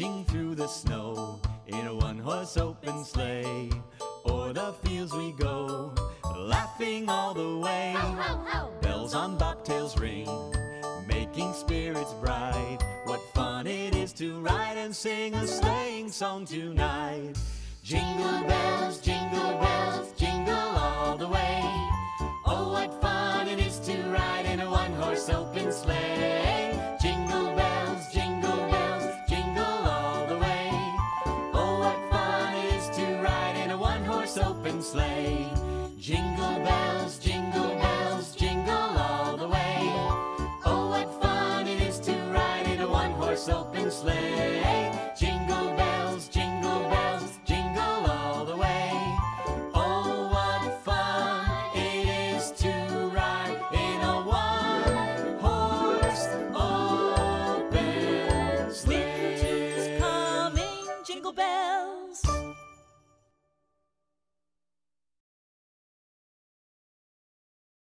dashing through the snow in a one-horse open sleigh. O'er the fields we go, laughing all the way. Ho, ho, ho! Bells on bobtails ring, making spirits bright. What fun it is to ride and sing a sleighing song tonight. Jingle bells, jingle all the way. Oh, what fun it is to ride in a one-horse open sleigh. Jingle bells, jingle all the way. Oh, what fun it is to ride in a one-horse open sleigh. Jingle bells, jingle all the way. Oh, what fun it is to ride in a one-horse open sleigh.